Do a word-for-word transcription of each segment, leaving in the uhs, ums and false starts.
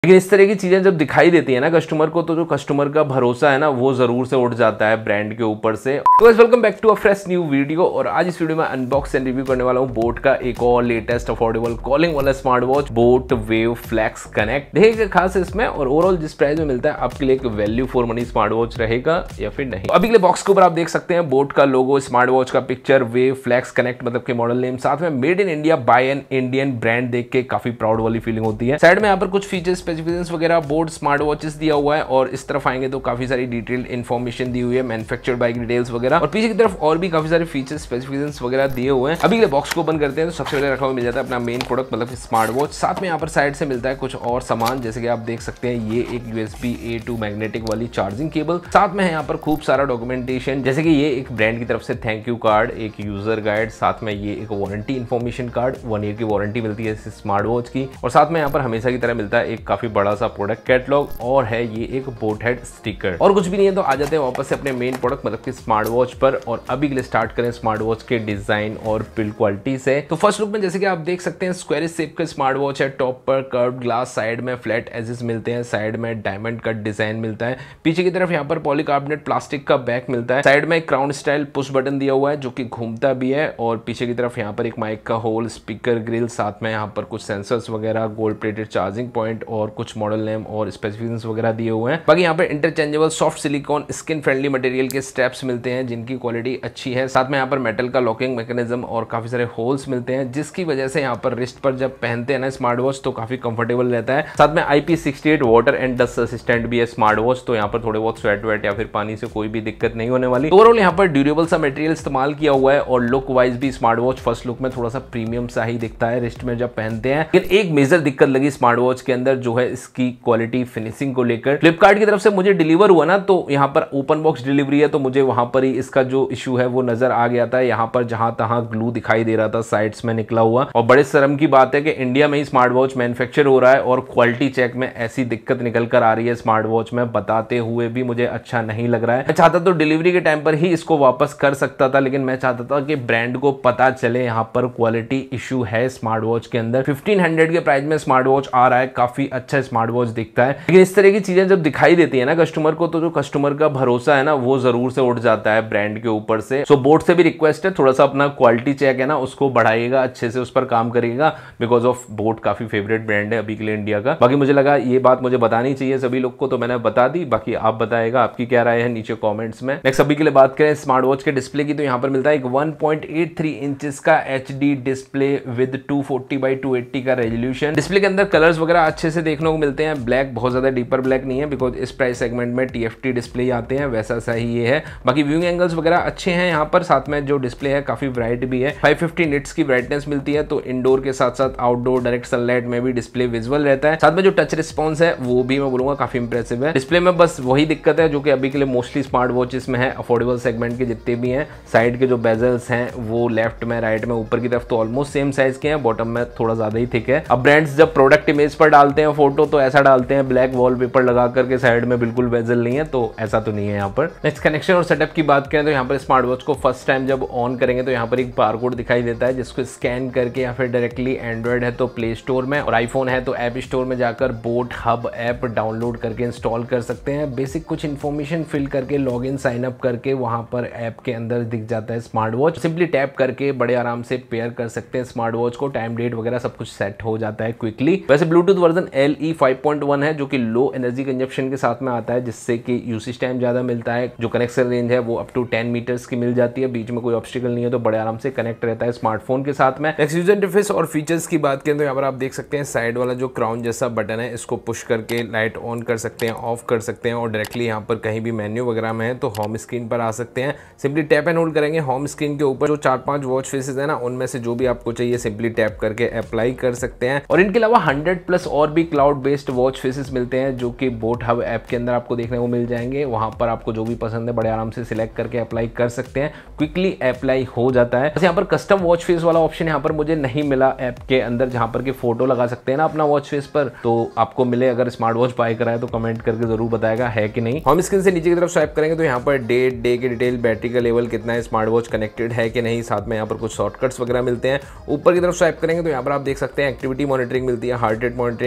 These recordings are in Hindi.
लेकिन इस तरह की चीजें जब दिखाई देती है ना कस्टमर को, तो जो कस्टमर का भरोसा है ना वो जरूर से उठ जाता है ब्रांड के ऊपर से। तो guys welcome back to a fresh new video. और आज इस वीडियो में अनबॉक्स एंड रिव्यू करने वाला हूँ बोट का एक और लेटेस्ट अफोर्डेबल कॉलिंग वाला smart watch boat wave flex connect. देखिए खास इसमें और ओवरऑल जिस प्राइस में मिलता है आपके लिए एक value for money smart watch रहेगा या फिर नहीं। तो अभी के लिए बॉक्स के ऊपर आप देख सकते हैं बोट का लोगो, स्मार्ट वॉच का पिक्चर, वेव फ्लेक्स कनेक्ट मतलब के मॉडल नेम, साथ में made in India by an Indian brand देख के काफी प्राउड वाली फीलिंग होती है। साइड में यहाँ पर कुछ फीचर स्पेसिफिकेशंस वगैरह बोट स्मार्ट वॉचेस दिया हुआ है और इस तरफ आएंगे तो काफी सारी डिटेल्ड इन्फॉर्मेशन दी हुई है, मैन्युफैक्चर्ड बाय डिटेल्स वगैरह, और पीछे की तरफ और भी काफी सारे फीचर्स स्पेसिफिकेशंस वगैरह दिए हुए हैं। अभी के बॉक्स को ओपन करते हैं तो सबसे पहले रखा हुआ मिल जाता है अपना मेन प्रोडक्ट मतलब स्मार्ट वॉच। साथ में यहाँ पर साइड से मिलता है कुछ और सामान, जैसे कि आप देख सकते हैं ये एक यूएसबी ए टू मैग्नेटिक वाली चार्जिंग केबल, साथ में है यहाँ पर खूब सारा डॉक्यूमेंटेशन, जैसे कि ये एक ब्रांड की तरफ से थैंक यू कार्ड, एक यूजर गाइड, साथ में ये एक warranty information card, one year की वारंटी मिलती है इस स्मार्ट वॉच की, और साथ में यहाँ पर हमेशा की तरह मिलता है एक काफी बड़ा सा प्रोडक्ट कैटलॉग और है ये एक बोट हेड स्टिकर। और कुछ भी नहीं है तो आ जाते हैं वापस से अपने मेन प्रोडक्ट मतलब कि स्मार्ट वॉच पर। और अभी के लिए स्टार्ट करें स्मार्ट वॉच के डिजाइन और बिल्ड क्वालिटी से। तो फर्स्ट लुक में जैसे कि आप देख सकते हैं स्क्वायर शेप का स्मार्ट वॉच है, टॉप पर कर्व्ड ग्लास, साइड में फ्लैट एजेस मिलते हैं, साइड में डायमंड कट डिजाइन मिलता है, पीछे की तरफ यहाँ पर पॉलीकार्बोनेट प्लास्टिक का बैक मिलता है, साइड में एक क्राउन स्टाइल पुश बटन दिया हुआ है जो कि घूमता भी है, और पीछे की तरफ यहाँ पर एक माइक का होल, स्पीकर ग्रिल, साथ में यहाँ पर कुछ सेंसर्स वगैरह, गोल्ड प्लेटेड चार्जिंग पॉइंट और कुछ मॉडल नेम और स्पेसिफिकेशंस वगैरह दिए हुए हैं। बाकी यहाँ पर interchangeable soft silicone skin friendly material के स्ट्रैप्स मिलते हैं जिनकी क्वालिटी अच्छी है, साथ में यहाँ पर मेटल का लॉकिंग मैकेनिज्म और काफी सारे होल्स मिलते हैं जिसकी वजह से यहाँ पर रिस्ट पर जब पहनते हैं ना स्मार्ट वॉच तो काफी कंफर्टेबल रहता है। साथ में I P sixty eight water and dust assistant भी है स्मार्ट वॉच, तो यहाँ पर थोड़े बहुत स्वेट वेट या फिर पानी से कोई भी दिक्कत नहीं होने वाली। ओवरऑल यहाँ पर ड्यूरेबल सा मटेरियल इस्तेमाल किया हुआ है और लुक वाइज भी स्मार्ट वॉच फर्स्ट लुक में थोड़ा सा प्रीमियम सा ही दिखता है रिस्ट में जब पहनते हैं। लेकिन एक मेजर दिक्कत लगी स्मार्ट वॉच के अंदर जो है इसकी क्वालिटी फिनिशिंग को लेकर। फ्लिपकार्ट की तरफ से मुझे डिलीवर हुआ ना तो यहाँ पर ओपन बॉक्स डिलीवरी है तो मुझे वहां पर ही इसका जो इशू है वो नजर आ गया था। यहाँ पर जहां तहां ग्लू दिखाई दे रहा था साइड्स में निकला हुआ, और बड़े शर्म की बात है कि इंडिया में ही स्मार्ट वॉच मैन्युफैक्चर हो रहा है और क्वालिटी चेक में ऐसी दिक्कत निकल कर आ रही है स्मार्ट वॉच में, बताते हुए भी मुझे अच्छा नहीं लग रहा है। मैं चाहता तो डिलीवरी के टाइम पर ही इसको वापस कर सकता था, लेकिन मैं चाहता था कि ब्रांड को पता चले यहाँ पर क्वालिटी इशू है स्मार्ट वॉच के अंदर। फिफ्टीन हंड्रेड के प्राइस में स्मार्ट वॉच आ रहा है, काफी अच्छा स्मार्ट वॉच दिखता है, लेकिन इस तरह की चीजें जब दिखाई देती है ना कस्टमर को, तो जो कस्टमर का भरोसा है ना वो जरूर से उठ जाता है ब्रांड के ऊपर से। सो बोट से भी रिक्वेस्ट है थोड़ा सा अपना क्वालिटी चेक है ना उसको बढ़ाइएगा, अच्छे से उस पर काम करिएगा, बिकॉज ऑफ बोट काफी फेवरेट ब्रांड है अभी के लिए इंडिया का। बाकी मुझे लगा ये बात मुझे बतानी चाहिए सभी लोग को, तो मैंने बता दी। बाकी आप बताएगा आपकी क्या राय है नीचे कमेंट्स में। नेक्स्ट अभी के लिए बात करें स्मार्ट वॉच के डिस्प्ले की, तो यहाँ पर मिलता है एक one point eight three inches का HD display with two forty by two eighty का रेजोल्यूशन। डिस्प्ले के अंदर कलर्स वगैरह अच्छे से देखने को मिलते हैं, ब्लैक बहुत ज्यादा डीपर ब्लैक नहीं है बिकॉज इस प्राइस सेगमेंट में टीएफटी डिस्प्ले आते हैं, वैसा सा ही ये है। बाकी व्यूइंग एंगल्स वगैरह अच्छे हैं यहाँ पर, साथ में जो डिस्प्ले है काफी ब्राइट भी है, फाइव फिफ्टी निट्स की ब्राइटनेस मिलती है, तो इंडोर के साथ साथ आउटडोर डायरेक्ट सनलाइट में भी डिस्प्ले विजुअल रहता है। साथ में जो टच रिस्पॉन्स है वो भी मैं बोलूंगा काफी इंप्रेसिव है। डिस्प्ले में बस वही दिक्कत है जो कि अभी के लिए मोस्टली स्मार्ट वॉचेस में है, अफोर्डेबल सेगमेंट के जितने भी हैं, साइड के जो बेजल्स हैं वो लेफ्ट में राइट में ऊपर की तरफ तो ऑलमोस्ट सेम साइज के हैं, बॉटम में थोड़ा ज्यादा ही थिक है। अब ब्रांड्स जब प्रोडक्ट इमेज पर डालते हैं फोटो तो ऐसा डालते हैं ब्लैक वॉलपेपर लगा करके, साइड में बिल्कुल बेजल नहीं है, तो ऐसा तो नहीं है यहाँ पर। नेक्स्ट कनेक्शन और सेटअप की बात करें तो यहाँ पर स्मार्ट वॉच को फर्स्ट टाइम जब ऑन करेंगे तो यहाँ पर एक बारकोड दिखाई देता है जिसको स्कैन करके या फिर डायरेक्टली एंड्रॉइड है तो प्ले स्टोर में और आईफोन है तो ऐप स्टोर में जाकर बोट हब ऐप डाउनलोड करके इंस्टॉल कर सकते हैं। बेसिक कुछ इन्फॉर्मेशन फिल करके लॉग इन साइन अप करके वहां पर ऐप के अंदर दिख जाता है स्मार्ट वॉच, सिंपली टैप करके बड़े आराम से पेयर कर सकते हैं स्मार्ट वॉच को, टाइम डेट वगैरह सब कुछ सेट हो जाता है क्विकली। वैसे Bluetooth version L E five point one है जो कि लो एनर्जी कंजप्शन के साथ में आता है जिससे कि यूसेज टाइम ज्यादा मिलता है, जो कनेक्शन रेंज है वो अप टू टेन मीटर्स की मिल जाती है, बीच में कोई ऑब्स्टिकल नहीं है तो बड़े आराम से कनेक्ट रहता है स्मार्टफोन के साथ में। नेक्स्ट यूजर इंटरफेस और फीचर्स की बात करें तो यहाँ पर आप देख सकते हैं साइड वाला जो क्राउन जैसा बटन है इसको पुश करके लाइट ऑन कर सकते हैं, ऑफ कर सकते हैं, और डायरेक्टली यहाँ पर कहीं भी मेन्यू वगैरह में है तो होम स्क्रीन पर आ सकते हैं। सिंपली टैप एंड होल्ड करेंगे होम स्क्रीन के ऊपर, जो चार पांच वॉच फेसेस है ना उनमें से जो भी आपको चाहिए सिंपली टैप करके अप्लाई कर सकते हैं। और इनके अलावा हंड्रेड प्लस और भी क्लाउड बेस्ड वॉच फेसेस मिलते हैं जो कि बोट हब ऐप के अंदर आपको देखने को मिल जाएंगे। वहां पर आपको जो भी पसंद है बड़े आराम से सिलेक्ट करके अप्लाई कर सकते हैं, क्विकली अप्लाई हो जाता है। बस यहाँ पर कस्टम वॉच फेस वाला ऑप्शन यहाँ पर मुझे नहीं मिला ऐप के अंदर, जहां पर कि फोटो लगा सकते हैं ना अपना वॉच फेस पर, तो आपको मिले अगर स्मार्ट वॉच बाय कराए तो कमेंट करके जरूर बताएगा है कि नहीं। होम स्क्रीन से नीचे की तरफ स्वाइप करेंगे तो यहाँ पर डेट, डे की डिटेल, बैटरी का लेवल कितना है, स्मार्ट वॉच कनेक्टेड है कि नहीं, साथ में यहाँ पर कुछ शॉर्टकट्स वगैरह मिलते हैं। ऊपर की तरफ स्वाइप करेंगे तो यहाँ पर आप देख सकते हैं एक्टिविटी मॉनिटरिंग मिलती है, heart rate monitoring, weather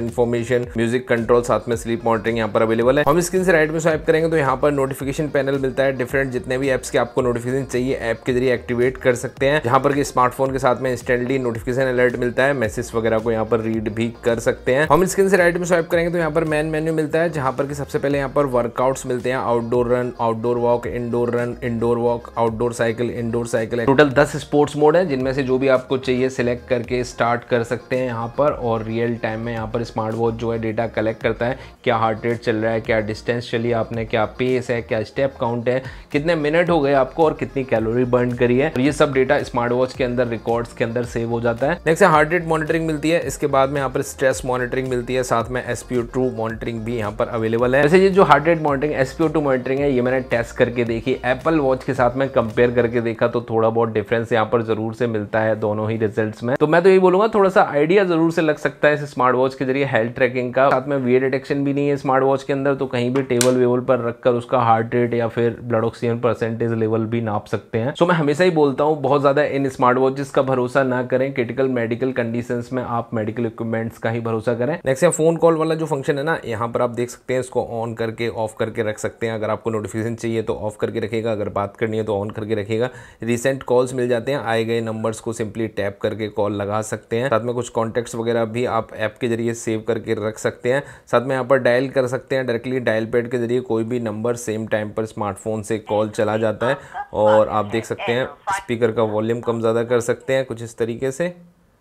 information, music control, साथ में स्लीप मॉनिटरिंग यहाँ पर अवेलेबल है। होम स्क्रीन से राइट में स्वाइप करेंगे तो यहाँ पर नोटिफिकेशन पैनल मिलता है। डिफरेंट जितने भी एप्स के आपको नोटिफिकेशन चाहिए ऐप के जरिए एक्टिवेट कर सकते हैं, जहाँ पर कि स्मार्टफोन के साथ में इंस्टेंटली नोटिफिकेशन अलर्ट मिलता है। मैसेज वगैरह को यहाँ पर रीड भी कर सकते हैं। होम स्क्रीन से राइट में स्वाइप करेंगे तो यहाँ पर मेन मेन्यू मिलता है, जहाँ पर कि सबसे पहले यहाँ पर वर्कआउट्स मिलते हैं, outdoor run, outdoor walk, indoor run, indoor walk, outdoor cycle, indoor cycle. Total दस स्पोर्ट्स मोड है, जिनमें से जो भी आपको चाहिए सिलेक्ट करके स्टार्ट कर सकते हैं यहाँ पर। और रियल टाइम में यहाँ पर स्मार्ट वॉच जो है डेटा कलेक्ट करता है, क्या हार्ट रेट चल रहा है, क्या डिस्टेंस चली आपने, क्या पेस है, क्या स्टेप काउंट है, कितने मिनट हो गए आपको और कितनी कैलोरी बर्न करी है। और ये सब डेटा स्मार्ट वॉच के अंदर रिकॉर्ड्स के अंदर सेव हो जाता है। नेक्स्ट है हार्ट रेट मॉनिटरिंग मिलती है। इसके बाद में यहाँ पर स्ट्रेस मॉनिटरिंग मिलती है, साथ में S P O two monitoring भी यहाँ पर अवेलेबल है। वैसे ये जो heart rate monitoring S P O two monitoring है, ये मैंने टेस्ट करके देखी, एप्पल वॉच के साथ में कंपेयर करके देखा तो थोड़ा बहुत डिफरेंस यहाँ पर जरूर से मिलता है दोनों ही रिजल्ट्स में। तो मैं तो यही बोलूंगा थोड़ा सा आइडिया जरूर से लग सकता है इस स्मार्ट वॉच के जरिए हेल्थ ट्रैकिंग का। साथ में वी डिटेक्शन भी नहीं है स्मार्ट वॉच के अंदर, तो कहीं भी टेबल वेबल पर रखकर उसका हार्ट रेट या फिर ब्लड ऑक्सीजन परसेंटेज लेवल भी नाप सकते हैं। सो मैं हमेशा ही बोलता हूँ बहुत ज्यादा इन स्मार्ट वॉचेस का भरोसा ना करें। क्रिटिकल मेडिकल कंडीशंस में आप मेडिकल इक्विपमेंट्स का ही भरोसा करें। नेक्स्ट है फोन कॉल वाला जो फंक्शन है ना, यहाँ पर आप देख सकते हैं, इसको ऑन करके ऑफ करके रख सकते हैं। अगर आपको नोटिफिकेशन चाहिए तो ऑफ करके रखेगा, अगर बात करनी है तो ऑन करके रखेगा। रिसेंट कॉल्स मिल जाते हैं, आए गए नंबर्स को सिंपली टैप करके कॉल लगा सकते हैं। साथ में कुछ कॉन्टेक्ट्स वगैरह भी आप ऐप के जरिए सेव करके रख सकते हैं। साथ में यहाँ पर डायल कर सकते हैं डायरेक्टली, डायल पैड के जरिए कोई भी नंबर सेम टाइम पर स्मार्टफोन से कॉल चला जाता है। और आप देख सकते हैं स्पीकर का वॉल्यूम कम ज़्यादा कर सकते हैं कुछ इस तरीके से।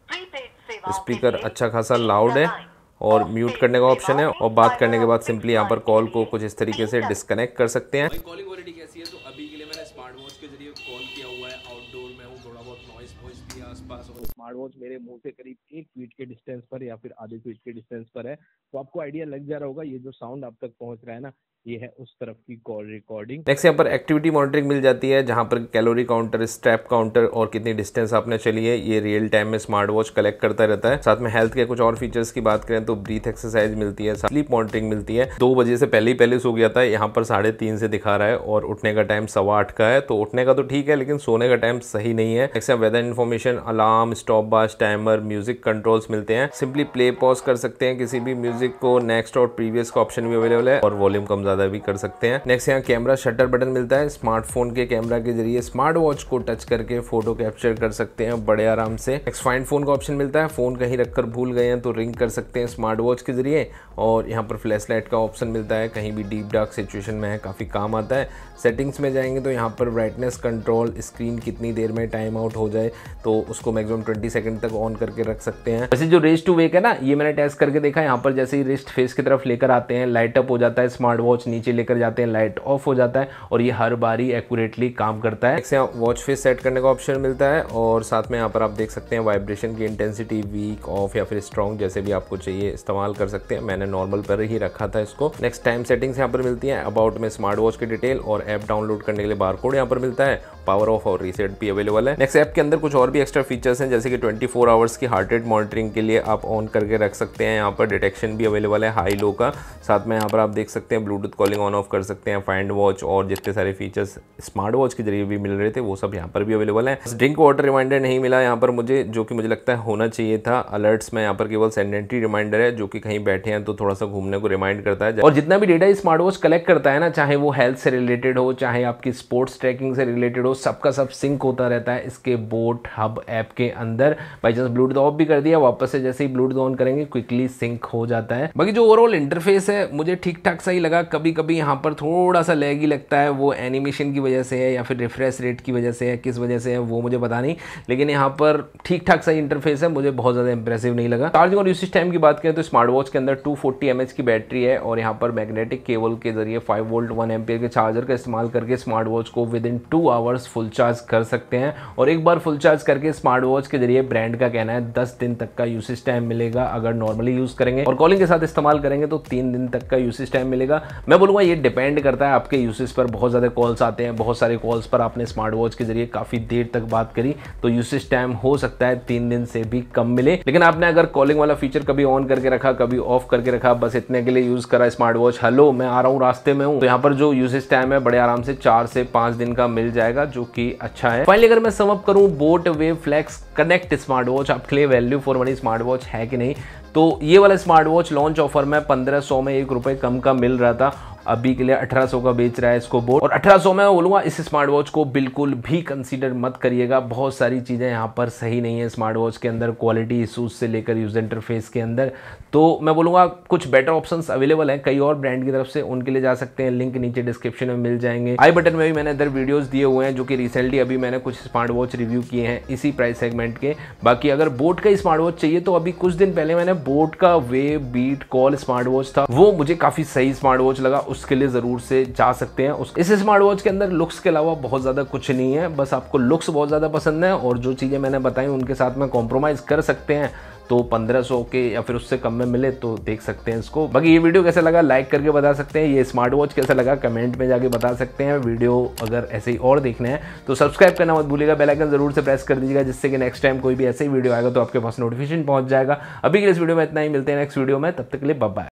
स्पीकर अच्छा खासा लाउड है और म्यूट करने का ऑप्शन है, और बात करने के बाद सिंपली यहाँ पर कॉल को कुछ इस तरीके से डिस्कनेक्ट कर सकते हैं। कॉलिंग क्वालिटी कैसी है? तो अभी के लिए मैंने स्मार्ट वॉच के जरिए कॉल किया हुआ है। आउटडोर में हूँ, थोड़ा बहुत नॉइस वॉइस भी आसपास हो। स्मार्ट वॉच मेरे मुंह से करीब एक फीट के डिस्टेंस पर या फिर आधे फीट के डिस्टेंस पर है, तो आपको आइडिया लग जा रहा होगा ये जो साउंड आप तक पहुंच रहा है ना, ये है उस तरफ की कॉल रिकॉर्डिंग। नेक्स्ट यहाँ पर एक्टिविटी मॉनिटरिंग मिल जाती है, जहाँ पर कैलोरी काउंटर, स्टेप काउंटर और कितनी डिस्टेंस आपने चली है ये रियल टाइम में स्मार्ट वॉच कलेक्ट करता रहता है। साथ में हेल्थ के कुछ और फीचर्स की बात करें तो ब्रीथ एक्सरसाइज मिलती है, स्लीप मॉनिटरिंग मिलती है। दो बजे से पहले ही पहले सो गया था, यहाँ पर साढ़े तीन से दिखा रहा है और उठने का टाइम सवा आठ का है। तो उठने का तो ठीक है, लेकिन सोने का टाइम सही नहीं है। Next weather information, alarm, stop watch, timer, music controls मिलते हैं। सिंपली प्ले पॉज कर सकते हैं किसी भी म्यूजिक को। नेक्स्ट और प्रीवियस का ऑप्शन भी अवेलेबल है और वॉल्यूम कम ज्यादा भी कर सकते हैं। नेक्स्ट यहाँ कैमरा शटर बटन मिलता है। स्मार्टफोन के कैमरा के जरिए स्मार्ट वॉच को टच करके फोटो कैप्चर कर सकते हैं बड़े आराम से। नेक्स्ट फाइंड फोन का ऑप्शन मिलता है, फोन कहीं रखकर भूल गए हैं तो रिंग कर सकते हैं स्मार्ट वॉच के जरिए। और यहाँ पर फ्लैश लाइट का ऑप्शन मिलता है, कहीं भी डीप डार्क सिचुएशन में है काफी काम आता है। सेटिंग्स में जाएंगे तो यहाँ पर ब्राइटनेस कंट्रोल, स्क्रीन कितनी देर में टाइम आउट हो जाए तो उसको मैक्सिमम ट्वेंटी सेकंड तक ऑन करके रख सकते हैं। वैसे जो रेस्ट टू वेक है ना, ये मैंने टेस्ट करके देखा। यहाँ पर जैसे ही रिस्ट फेस की तरफ लेकर आते हैं लाइट अप हो जाता है स्मार्ट वॉच, नीचे लेकर जाते हैं लाइट ऑफ हो जाता है और ये हर बारी एक्यूरेटली काम करता है। यहाँ वॉच फेस सेट करने का ऑप्शन मिलता है और साथ में यहाँ पर आप देख सकते हैं वाइब्रेशन की इंटेंसिटी वीक, ऑफ या फिर स्ट्रॉन्ग जैसे भी आपको चाहिए इस्तेमाल कर सकते हैं। मैंने नॉर्मल पर ही रखा था इसको। नेक्स्ट टाइम सेटिंग्स यहाँ पर मिलती है, अबाउट में स्मार्ट वॉच की डिटेल और ऐप डाउनलोड करने के लिए बारकोड यहाँ पर मिलता है। पावर ऑफ और रीसेट भी अवेलेबल है। नेक्स्ट ऐप के अंदर कुछ और भी एक्स्ट्रा फीचर्स हैं, जैसे कि ट्वेंटी फोर आवर्स की हार्ट रेट मॉनिटरिंग के लिए आप ऑन करके रख सकते हैं। यहाँ पर डिटेक्शन भी अवेलेबल है हाई लो का। साथ में यहाँ पर आप देख सकते हैं ब्लूटूथ कॉलिंग ऑन ऑफ कर सकते हैं, फाइंड वॉच और जितने सारे फीचर्स स्मार्ट वॉच के जरिए भी मिल रहे थे वो सब यहाँ पर भी अवेलेबल है। ड्रिंक वाटर रिमाइंडर नहीं मिला यहाँ पर मुझे, जो कि मुझे लगता है होना चाहिए था। अलर्ट्स में यहाँ पर केवल सेडेंटरी रिमाइंडर है, जो कि कहीं बैठे हैं तो थोड़ा सा घूमने को रिमाइंड करता है। और जितना भी डेटा स्मार्ट वॉच कलेक्ट करता है ना, चाहे वो हेल्थ से रिलेटेड हो, चाहे आपकी स्पोर्ट्स ट्रैकिंग से रिलेटेड हो, सबका सब सिंक होता रहता है इसके बोट हब ऐप के अंदर। बाई चांस ब्लूटूथ ऑफ भी कर दिया, वापस से जैसे ही ब्लूटूथ ऑन करेंगे क्विकली सिंक हो जाता है। बाकी जो ओवरऑल इंटरफेस है मुझे ठीक ठाक सही लगा। कभी कभी यहाँ पर थोड़ा सा लैगी लगता है, वो एनिमेशन की वजह से है या फिर रिफ्रेश रेट की वजह से है, किस वजह से है वो मुझे पता नहीं, लेकिन यहाँ पर ठीक ठाक सही इंटरफेस है, मुझे बहुत ज़्यादा इंप्रेसिव नहीं लगा। चार्जिंग और यूसेज टाइम की बात करें तो स्मार्ट वॉच के अंदर टू फोर्टी एम एच की बैटरी है और यहाँ पर मैग्नेटिक केबल के जरिए फाइव वोल्ट वन एम्पियर के चार्जर का इस्तेमाल करके स्मार्ट वॉच को within two hours full charge कर सकते हैं। और एक बार फुल चार्ज करके स्मार्ट वॉच के जरिए ब्रांड का कहना है दस दिन तक का यूसेज टाइम मिलेगा अगर नॉर्मली यूज करेंगे, और कॉलिंग के साथ इस्तेमाल करेंगे तो तीन दिन तक का यूसेज टाइम मिलेगा। मैं बोलूंगा ये डिपेंड करता है आपके यूसेज पर। बहुत ज़्यादा कॉल्स आते हैं, बहुत सारे कॉल्स पर आपने स्मार्ट वॉच के जरिए काफ़ी देर तक बात करी तो यूसेज टाइम हो सकता है तीन दिन से भी कम मिले। लेकिन आपने अगर कॉलिंग वाला फीचर कभी ऑन करके रखा, कभी ऑफ करके रखा, बस इतने के लिए यूज़ करा स्मार्ट वॉच, हेलो मैं आ रहा हूँ रास्ते में हूँ, तो यहाँ पर जो यूसेज टाइम है बड़े आराम से चार से पाँच दिन का मिल जाएगा, जो कि अच्छा है। फाइनली अगर मैं सम अप करूँ, boat wave flex connect smart watch आपके लिए value for money smart watch है कि नहीं, तो ये वाला स्मार्ट वॉच लॉन्च ऑफर में पंद्रह सौ में एक रुपये कम का मिल रहा था, अभी के लिए अठारह सौ का बेच रहा है इसको बोट। और अठारह सौ में मैं बोलूँगा इस स्मार्ट वॉच को बिल्कुल भी कंसीडर मत करिएगा। बहुत सारी चीज़ें यहाँ पर सही नहीं है स्मार्ट वॉच के अंदर, क्वालिटी इशूज से लेकर यूज़ इंटरफेस के अंदर। तो मैं बोलूँगा कुछ बेटर ऑप्शंस अवेलेबल हैं कई और ब्रांड की तरफ से, उनके लिए जा सकते हैं, लिंक नीचे डिस्क्रिप्शन में मिल जाएंगे। आई बटन में भी मैंने इधर वीडियोस दिए हुए हैं जो कि रिसेंटली अभी मैंने कुछ स्मार्ट वॉच रिव्यू किए हैं इसी प्राइस सेगमेंट के। बाकी अगर बोट का स्मार्ट वॉच चाहिए तो अभी कुछ दिन पहले मैंने बोट का wave beat call smart watch था, वो मुझे काफ़ी सही स्मार्ट वॉच लगा, उसके लिए ज़रूर से जा सकते हैं। उस इस स्मार्ट वॉच के अंदर लुक्स के अलावा बहुत ज़्यादा कुछ नहीं है, बस आपको लुक्स बहुत ज़्यादा पसंद है और जो चीज़ें मैंने बताई उनके साथ में कॉम्प्रोमाइज़ कर सकते हैं, तो पंद्रह सौ के या फिर उससे कम में मिले तो देख सकते हैं इसको। बाकी ये वीडियो कैसा लगा लाइक करके बता सकते हैं, ये स्मार्ट वॉच कैसा लगा कमेंट में जाके बता सकते हैं। वीडियो अगर ऐसे ही और देखने हैं तो सब्सक्राइब करना मत भूलिएगा, बेल आइकन जरूर से प्रेस कर दीजिएगा जिससे कि नेक्स्ट टाइम कोई भी ऐसे ही वीडियो आएगा तो आपके पास नोटिफिकेशन पहुंच जाएगा। अभी के लिए इस वीडियो में इतना ही, मिलते हैं नेक्स्ट वीडियो में, तब तक के लिए बाय बाय।